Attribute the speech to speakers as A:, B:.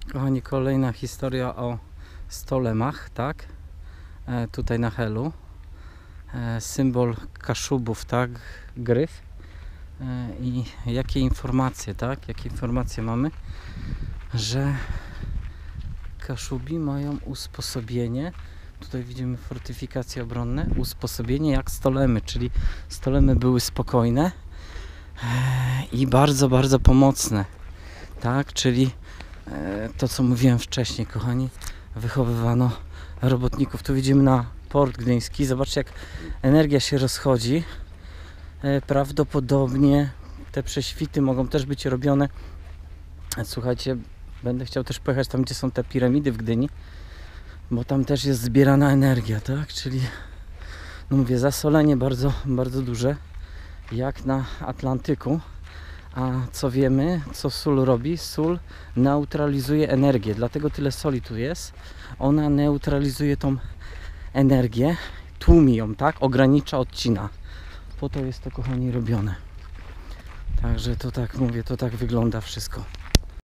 A: Kochani, kolejna historia o stolemach, tak? Tutaj na Helu. Symbol Kaszubów, tak? Gryf. I jakie informacje, tak? Jakie informacje mamy? Że Kaszubi mają usposobienie. Tutaj widzimy fortyfikacje obronne. Usposobienie jak stolemy, czyli stolemy były spokojne i bardzo, bardzo pomocne. Tak? Czyli to, co mówiłem wcześniej, kochani, wychowywano robotników. Tu widzimy na port gdyński. Zobaczcie, jak energia się rozchodzi. Prawdopodobnie te prześwity mogą też być robione. Słuchajcie, będę chciał też pojechać tam, gdzie są te piramidy w Gdyni, bo tam też jest zbierana energia, tak? Czyli, no mówię, zasolenie bardzo, bardzo duże, jak na Atlantyku. A co wiemy, co sól robi? Sól neutralizuje energię, dlatego tyle soli tu jest. Ona neutralizuje tą energię, tłumi ją, tak? Ogranicza, odcina. Po to jest to, kochani, robione. Także to tak mówię, to tak wygląda wszystko.